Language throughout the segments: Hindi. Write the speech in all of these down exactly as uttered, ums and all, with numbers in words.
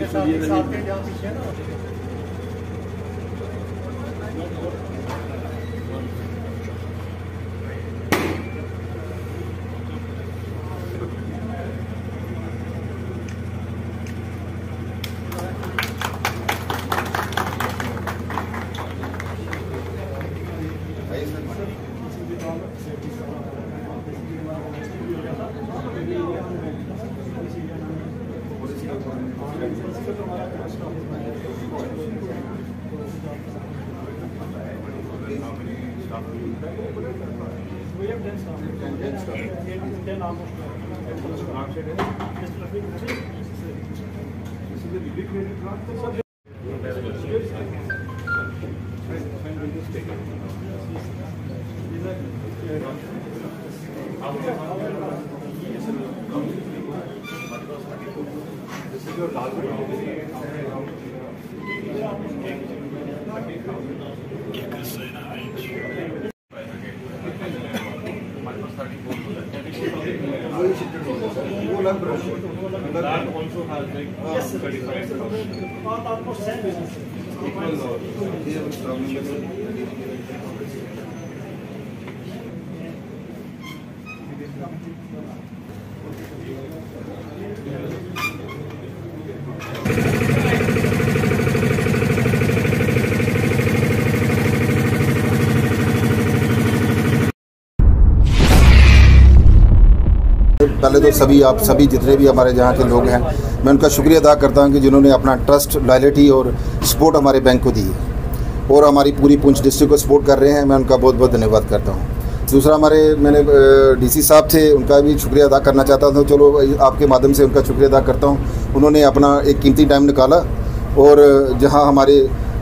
पहले तो सभी आप सभी जितने भी हमारे यहाँ के लोग हैं, मैं उनका शुक्रिया अदा करता हूँ कि जिन्होंने अपना ट्रस्ट, लॉयल्टी और सपोर्ट हमारे बैंक को दी है और हमारी पूरी पुंछ डिस्ट्रिक्ट को सपोर्ट कर रहे हैं। मैं उनका बहुत बहुत धन्यवाद करता हूँ। दूसरा, हमारे मैंने डीसी साहब थे, उनका भी शुक्रिया अदा करना चाहता था। चलो आपके माध्यम से उनका शुक्रिया अदा करता हूँ। उन्होंने अपना एक कीमती टाइम निकाला और जहाँ हमारे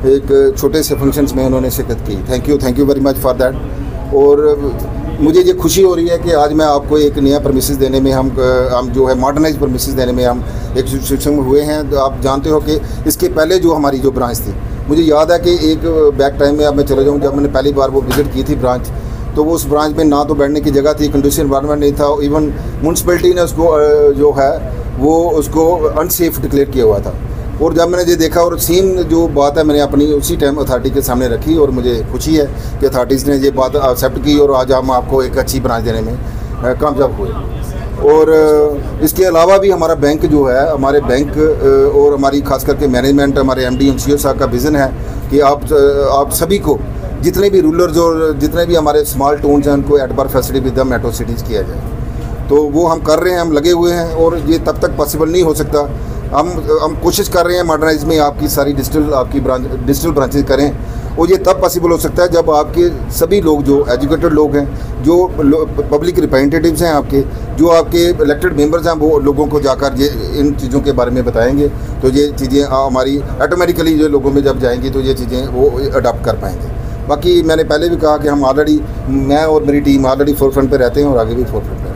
एक छोटे से फंक्शंस में उन्होंने शिरकत की। Thank you thank you very much for that. और मुझे ये खुशी हो रही है कि आज मैं आपको एक नया परमिसेस देने में हम हम जो है मॉडर्नाइज परमिसेस देने में हम एक सक्षम हुए हैं। तो आप जानते हो कि इसके पहले जो हमारी जो ब्रांच थी, मुझे याद है कि एक बैक टाइम में अब मैं चले जाऊँ, जब मैंने पहली बार वो विज़िट की थी ब्रांच, तो वो उस ब्रांच में ना तो बैठने की जगह थी, कंडीशन इन्वायरमेंट नहीं था। इवन म्यूनसिपैलिटी ने उसको जो है वो उसको अनसेफ डिक्लेयर किया हुआ था। और जब मैंने ये देखा और सेम जो बात है मैंने अपनी उसी टाइम अथॉरिटी के सामने रखी और मुझे खुशी है कि अथॉरिटीज़ ने ये बात एक्सेप्ट की और आज हम आपको एक अच्छी ब्रांच देने में कामयाब हुए। और इसके अलावा भी हमारा बैंक जो है, हमारे बैंक और हमारी खास करके मैनेजमेंट, हमारे एमडी एम सी ओ साहब का विज़न है कि आप आप सभी को, जितने भी रूरल्स और जितने भी हमारे स्मॉल टाउन्स हैं, उनको at par facility with the metro cities किया जाए। तो वो हम कर रहे हैं, हम लगे हुए हैं और ये तब तक पॉसिबल नहीं हो सकता। हम हम कोशिश कर रहे हैं मॉडर्नाइज में आपकी सारी डिजिटल आपकी ब्रांच डिजिटल ब्रांचेज करें और ये तब पॉसिबल हो सकता है जब आपके सभी लोग जो एजुकेटेड लोग हैं, जो पब्लिक रिप्रेजेंटेटिव्स हैं आपके, जो आपके इलेक्टेड मेंबर्स हैं, वो लोगों को जाकर ये इन चीज़ों के बारे में बताएंगे। तो ये चीज़ें हमारी ऑटोमेटिकली जो लोगों में जब जाएंगी तो ये चीज़ें वो अडॉप्ट कर पाएंगे। बाकी मैंने पहले भी कहा कि हम ऑलरेडी, मैं और मेरी टीम ऑलरेडी फोर फ्रंट पर रहते हैं और आगे भी फोर फ्रंट